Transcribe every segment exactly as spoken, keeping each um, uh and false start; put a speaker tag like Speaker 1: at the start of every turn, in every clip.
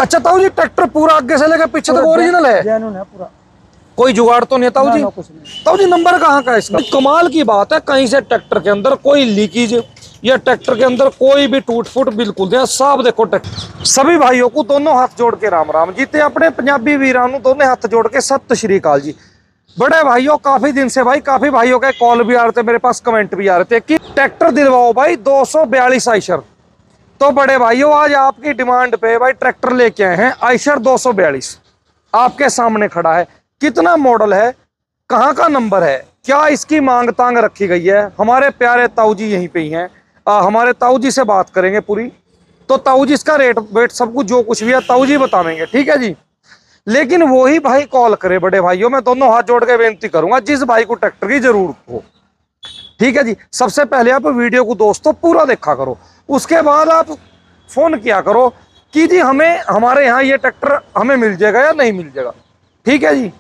Speaker 1: अच्छा ताऊ जी, ट्रैक्टर पूरा आगे से लेकर पीछे तक ओरिजिनल है?
Speaker 2: जेन्युइन है पूरा,
Speaker 1: कोई जुगाड़ तो नहीं है ताऊ जी? ताऊ जी नंबर कहाँ का है इसका? कमाल की बात है, कहीं से ट्रैक्टर के अंदर कोई लीकेज या ट्रैक्टर के अंदर कोई भी टूट फूट बिल्कुल नहीं, साफ देखो ट्रैक्टर। सभी भाइयों को दोनों हाथ जोड़ के राम राम जी, ते अपने पंजाबी वीरां नूं दोनों हाथ जोड़ के सत श्री अकाल जी। बड़े भाइयों, काफी दिन से भाई काफी भाइयों के कॉल भी आ रहे थे, मेरे पास कमेंट भी आ रहे थे कि ट्रैक्टर दिलवाओ भाई दो सौ बयालीस आइशर। तो बड़े भाइयों, आज आपकी डिमांड पे भाई ट्रैक्टर लेके आए हैं आइशर दो सौ बयालीस, आपके सामने खड़ा है। कितना मॉडल है, कहाँ का नंबर है, क्या इसकी मांग तांग रखी गई है, हमारे प्यारे ताऊ जी यहीं पे ही हैं। आ, हमारे ताऊ जी से बात करेंगे पूरी, तो ताऊ जी इसका रेट वेट सब कुछ जो कुछ भी है ताऊ जी बतावेंगे, ठीक है जी। लेकिन वही भाई कॉल करे बड़े भाइयों, मैं दोनों हाथ जोड़ के बेनती करूंगा जिस भाई को ट्रैक्टर की जरूरत हो, ठीक है जी। सबसे पहले आप वीडियो को दोस्तों पूरा देखा करो, उसके बाद आप फोन किया करो कि जी हमें हमारे यहाँ ये ट्रैक्टर हमें मिल जाएगा या नहीं मिल जाएगा, ठीक है जी।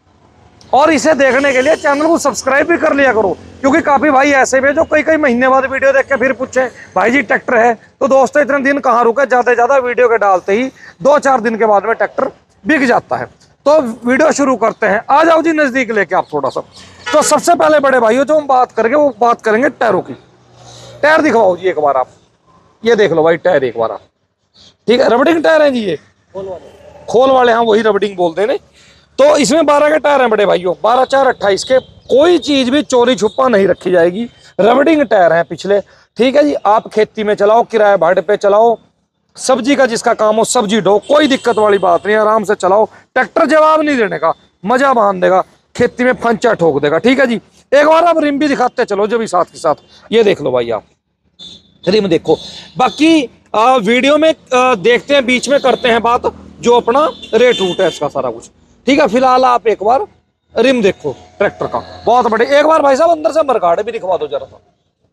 Speaker 1: और इसे देखने के लिए चैनल को सब्सक्राइब भी कर लिया करो, क्योंकि काफी भाई ऐसे भी जो कई कई महीने बाद वीडियो देख के फिर पूछे भाई जी ट्रैक्टर है, तो दोस्तों इतने दिन कहाँ रुके, ज्यादा से ज्यादा वीडियो के डालते ही दो चार दिन के बाद में ट्रैक्टर बिक जाता है। तो वीडियो शुरू करते हैं, आ जाओ जी नजदीक लेके आप थोड़ा सा। तो सबसे पहले बड़े भाइयों जो हम बात करेंगे वो बात करेंगे टायरों की। टायर दिखवाओ जी एक बार आप, ये देख लो भाई टायर एक बार आप, ठीक है। रबडिंग टायर है जी ये, खोल वाले, खोल वाले, हाँ वही रबडिंग बोलते हैं। तो इसमें बारह के टायर हैं बड़े भाइयों, बारह चार अट्ठाईस के, कोई चीज भी चोरी छुपा नहीं रखी जाएगी। रबडिंग टायर हैं पिछले, ठीक है जी। आप खेती में चलाओ, किराए भाड़े पे चलाओ, सब्जी का जिसका काम हो सब्जी ढो, कोई दिक्कत वाली बात नहीं, आराम से चलाओ। ट्रैक्टर जवाब नहीं देने का, मजा बांध देगा, खेती में फंचा ठोक देगा, ठीक है जी। एक बार आप रिम भी दिखाते चलो जो भी साथ के साथ, ये देख लो भाई आप रिम देखो। बाकी आ, वीडियो में आ, देखते हैं, बीच में करते हैं बात जो अपना रेट रूट है इसका सारा कुछ, ठीक है। फिलहाल आप एक बार रिम देखो ट्रैक्टर का, बहुत बड़े। एक बार भाई साहब अंदर से मरगाड़ भी दिखवा दो जरा सा,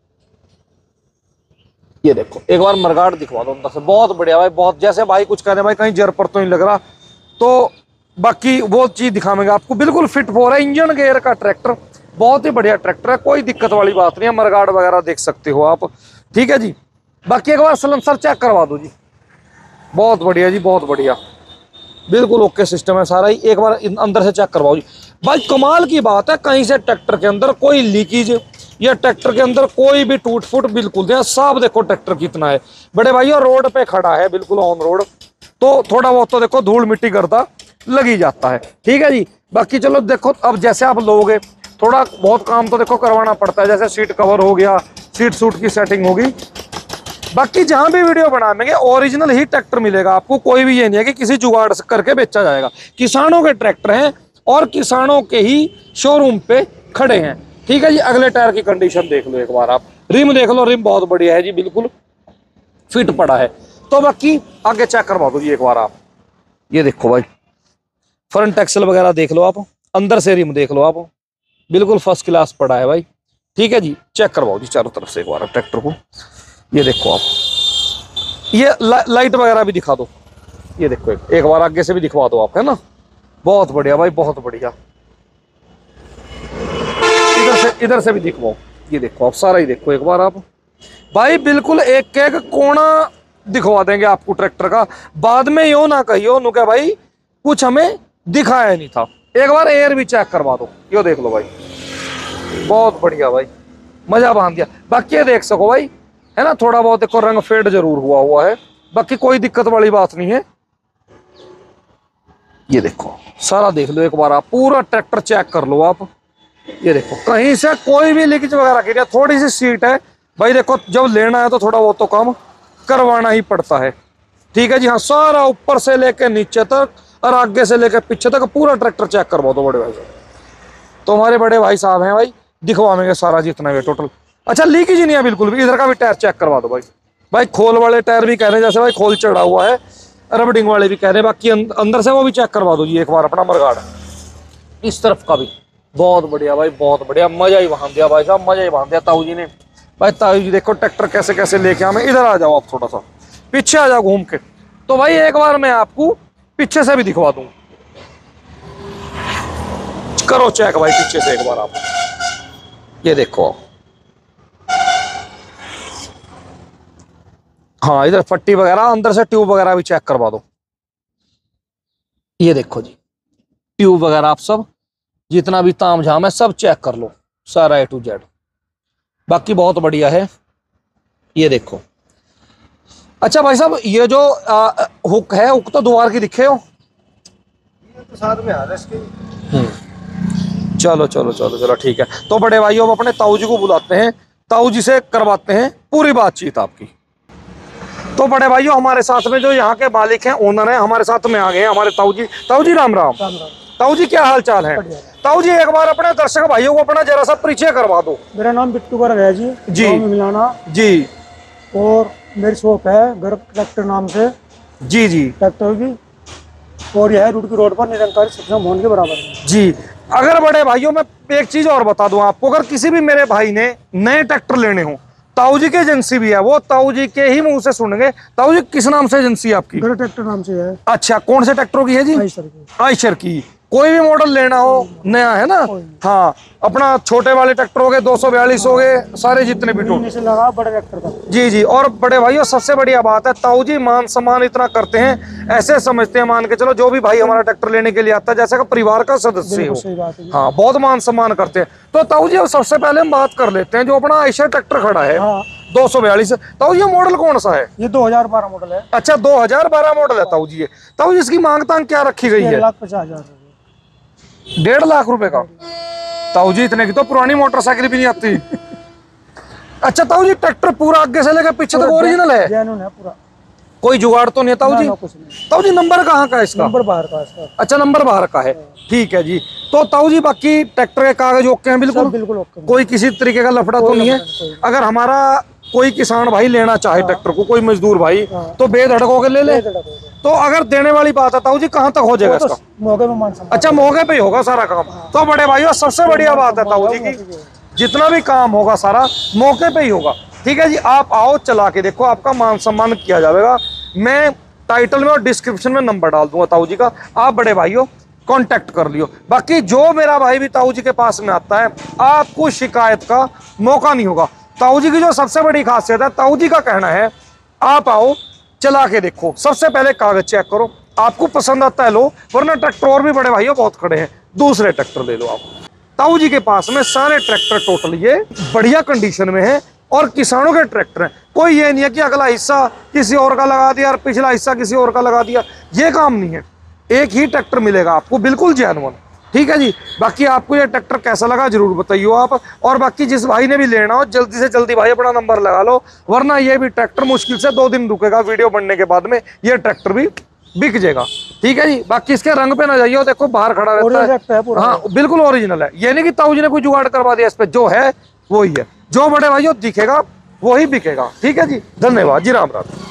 Speaker 1: ये देखो एक बार मरगाड़ दिखवा दो अंदर से, बहुत बढ़िया भाई, बहुत। जैसे भाई कुछ कह रहे भाई कहीं जर पर तो नहीं लग रहा, तो बाकी वो चीज दिखाएंगे आपको, बिल्कुल फिट फोर है, इंजन गेयर का ट्रैक्टर, बहुत ही बढ़िया ट्रैक्टर है, कोई दिक्कत वाली बात नहीं है। मरगाड़ वगैरह देख सकते हो आप, ठीक है जी। बाकी एक बार सलेंसर चेक करवा दो जी, बहुत बढ़िया जी, बहुत बढ़िया, बिल्कुल ओके सिस्टम है सारा ही। एक बार अंदर से चेक करवाओ जी भाई, कमाल की बात है, कहीं से ट्रैक्टर के अंदर कोई लीकेज या ट्रैक्टर के अंदर कोई भी टूट फूट बिल्कुल नहीं, साफ देखो ट्रैक्टर कितना है बड़े भाइयों। रोड पे खड़ा है बिल्कुल ऑन रोड, तो थोड़ा बहुत तो देखो धूल मिट्टी गर्दा लगी जाता है, ठीक है जी। बाकी चलो देखो, अब जैसे आप लोगे थोड़ा बहुत काम तो देखो करवाना पड़ता है, जैसे सीट कवर हो गया, सीट सूट की सेटिंग होगी। बाकी जहां भी वीडियो बनाएंगे ओरिजिनल ही ट्रैक्टर मिलेगा आपको, कोई भी ये नहीं है कि किसी जुगाड़ से करके बेचा जाएगा। किसानों के ट्रैक्टर हैं और किसानों के ही शोरूम पे खड़े हैं, ठीक है जी। अगले टायर की कंडीशन देख लो एक बार आप, रिम देख लो, रिम बहुत बढ़िया है जी, बिल्कुल फिट पड़ा है। तो बाकी आगे चेक करवा दो जी एक बार आप, ये देखो भाई फ्रंट एक्सल वगैरह देख लो आप, अंदर से रिम देख लो आप, बिल्कुल फर्स्ट क्लास पड़ा है भाई, ठीक है जी। चेक करवाओ जी चारों तरफ से एक बार ट्रैक्टर को, ये देखो आप, ये ला, लाइट वगैरह भी दिखा दो, ये देखो एक, एक बार आगे से भी दिखवा दो आप, है ना, बहुत बढ़िया भाई, बहुत बढ़िया। इधर से इधर से भी दिखवाओ, ये देखो आप सारा ही देखो एक बार आप भाई, बिल्कुल एक एक कोना दिखवा देंगे आपको ट्रैक्टर का। बाद में यो ना कहियो नु क्या भाई कुछ हमें दिखाया नहीं था। एक बार एयर भी चेक करवा दो, यो देख लो भाई, बहुत बढ़िया भाई, मजा बांध दिया। बाकी ये देख सको भाई, है ना, थोड़ा बहुत देखो रंग फेड जरूर हुआ हुआ है, बाकी कोई दिक्कत वाली बात नहीं है। ये देखो सारा देख लो एक बार आप, पूरा ट्रैक्टर चेक कर लो आप, ये देखो कहीं से कोई भी लीकेज वगैरह की, थोड़ी सी सीट है भाई, देखो जब लेना है तो थोड़ा बहुत तो काम करवाना ही पड़ता है, ठीक है जी। हाँ सारा ऊपर से लेके नीचे तक और आगे से लेके पीछे तक पूरा ट्रैक्टर चेक करवा दो बड़े भाई साहब। तो हमारे बड़े भाई साहब हैं भाई, दिखवाएंगे सारा जितना भी टोटल। अच्छा लीकेज नहीं है बिल्कुल भी, इधर का भी टायर चेक करवा दो भाई। भाई खोल वाले टायर भी कह रहे हैं, जैसे भाई खोल चढ़ा हुआ है, रबडिंग वाले भी कह रहे हैं। बाकी अंदर से वो भी चेक करवा दो जी एक बार अपना मरगाड़, इस तरफ का भी बहुत बढ़िया भाई, बहुत बढ़िया, मजा ही बांध दिया भाई साहब, मजा ही बांध दिया ताऊ जी ने। भाई ताऊ जी देखो ट्रैक्टर कैसे कैसे लेके आए। इधर आ जाओ आप, थोड़ा सा पीछे आ जाओ घूम के, तो भाई एक बार मैं आपको पीछे से भी दिखवा दूं, करो चेक भाई पीछे से एक बार आप, ये देखो। हाँ इधर पट्टी वगैरह, अंदर से ट्यूब वगैरह भी चेक करवा दो, ये देखो जी, ट्यूब वगैरह आप सब जितना भी ताम झाम है सब चेक कर लो, सारा ए टू जेड। बाकी बहुत बढ़िया है, ये देखो। अच्छा भाई साहब, ये जो आ, हुक है, हुक तो द्वार की दिखे हो,
Speaker 2: ये तो साथ में आ रहा है इसके।
Speaker 1: चलो चलो चलो चलो ठीक है। तो बड़े भाइयों, अब अपने ताऊ जी को बुलाते हैं, ताऊ जी से करवाते हैं पूरी बातचीत आपकी। तो बड़े भाइयों, हमारे साथ में जो यहाँ के मालिक हैं, ओनर हैं, हमारे साथ में आ गए हैं हमारे ताऊ जी। ताऊ जी राम राम।
Speaker 2: राम राम।
Speaker 1: ताऊ जी क्या हाल चाल है? ताऊ जी एक बार अपने दर्शक भाइयों को अपना जरा सा परिचय करवा दो।
Speaker 2: मेरा नाम बिट्टू गर्ग है जी,
Speaker 1: जी।
Speaker 2: गाँव में मिलाना
Speaker 1: जी।
Speaker 2: और मेरी शॉप है गर्ग ट्रैक्टर नाम से।
Speaker 1: जी जी।
Speaker 2: ट्रैक्टर की, और यह रुड़की रोड पर निरंकारी सक्षम भवन के बराबर है
Speaker 1: जी। अगर बड़े भाइयों, मैं एक चीज और बता दूं आपको, अगर किसी भी मेरे भाई ने नए ट्रैक्टर लेने हो, ताऊ जी की एजेंसी भी है, वो ताऊ जी के ही मुंह से सुनेंगे। ताऊ जी किस नाम से एजेंसी है आपकी?
Speaker 2: गर्ग ट्रैक्टर नाम से है।
Speaker 1: अच्छा, कौन से ट्रैक्टरों की है जी?
Speaker 2: आइशर की।
Speaker 1: आइशर की। कोई भी मॉडल लेना हो, नया है ना? हाँ, अपना छोटे वाले ट्रैक्टर हो गए, दो सौ बयालीस हो गए, सारे जितने भी टूट
Speaker 2: से लगा बड़े ट्रैक्टर का।
Speaker 1: जी जी। और बड़े भाइयों, सबसे बढ़िया बात है, ताऊ जी मान सम्मान इतना करते हैं, ऐसे समझते हैं, मान के चलो जो भी भाई हमारा ट्रैक्टर लेने के लिए आता है जैसे का परिवार का सदस्य हो।
Speaker 2: सही बात है।
Speaker 1: हाँ, बहुत मान सम्मान करते हैं। तो ताऊ जी, अब सबसे पहले हम बात कर लेते हैं जो अपना आइशर ट्रैक्टर खड़ा है,
Speaker 2: हाँ।
Speaker 1: दो सौ बयालीस। ताऊ जी, मॉडल कौन सा है?
Speaker 2: ये दो हजार बारह मॉडल है।
Speaker 1: अच्छा, दो हजार बारह मॉडल है ताऊ जी। ताऊ जी, इसकी मांग तांग क्या रखी गई है?
Speaker 2: एक लाख पचास हजार
Speaker 1: डेढ़ लाख रुपए का? ताऊ जी, इतने की तो पुरानी मोटरसाइकिल भी नहीं आती। अच्छा ताऊ जी, ट्रैक्टर पूरा आगे से लेकर पीछे तक ओरिजिनल है?
Speaker 2: जेन्युइन है पूरा,
Speaker 1: कोई जुगाड़ तो नहीं है ताऊ जी?
Speaker 2: कुछ नहीं।
Speaker 1: ताऊ जी, नंबर कहाँ का है इसका?
Speaker 2: नंबर बाहर का इसका।
Speaker 1: अच्छा, नंबर बाहर का है, ठीक है जी। तो ताऊ जी, बाकी ट्रैक्टर के कागज ओके हैं बिल्कुल?
Speaker 2: बिल्कुल ओके।
Speaker 1: कोई किसी तरीके का लफड़ा तो नहीं है? अगर हमारा कोई किसान भाई लेना चाहे ट्रैक्टर को, कोई मजदूर भाई, तो बेधड़क होकर ले ले। तो अगर देने वाली बात है ताऊ जी, कहाँ तक हो जाएगा इसका?
Speaker 2: मौके पे मान सम्मान।
Speaker 1: अच्छा, मौके पे ही होगा सारा काम। तो बड़े भाइयों, सबसे बढ़िया बात है ताऊ जी की, जितना भी काम होगा सारा मौके पे ही होगा। ठीक है जी, आप आओ, चला के देखो, आपका मान सम्मान किया जाएगा। मैं टाइटल में और डिस्क्रिप्शन में नंबर डाल दूंगा ताऊ जी का, आप बड़े भाइयों कांटेक्ट कर लियो। बाकी जो मेरा भाई भी ताऊ जी के पास में आता है, आपको शिकायत का मौका नहीं होगा। ताऊ जी की जो सबसे बड़ी खासियत है, ताऊ जी का कहना है, आप आओ, चला के देखो, सबसे पहले कागज चेक करो, आपको पसंद आता है लो, वरना ट्रैक्टर और भी बड़े भाइयों बहुत खड़े हैं, दूसरे ट्रैक्टर ले लो आप। ताऊ जी के पास में सारे ट्रैक्टर टोटल ये बढ़िया कंडीशन में है और किसानों के ट्रैक्टर हैं। कोई ये नहीं है कि अगला हिस्सा किसी और का लगा दिया और पिछला हिस्सा किसी और का लगा दिया, ये काम नहीं है। एक ही ट्रैक्टर मिलेगा आपको, बिल्कुल जेन्युइन। ठीक है जी। बाकी आपको ये ट्रैक्टर कैसा लगा जरूर बताइए आप। और बाकी जिस भाई ने भी लेना हो, जल्दी से जल्दी भाई अपना नंबर लगा लो, वरना ये भी ट्रैक्टर मुश्किल से दो दिन रुकेगा। वीडियो बनने के बाद में ये ट्रैक्टर भी बिक जाएगा। ठीक है जी। बाकी इसके रंग पे ना जाइए, देखो बाहर खड़ा रहता है, है हाँ बिल्कुल ओरिजिनल है। ये नहीं कि ताऊ जी ने कोई जुगाड़ करवा दिया, इस पे जो है वही है, जो बड़े भाइयों दिखेगा वही बिकेगा। ठीक है जी, धन्यवाद जी, राम राम।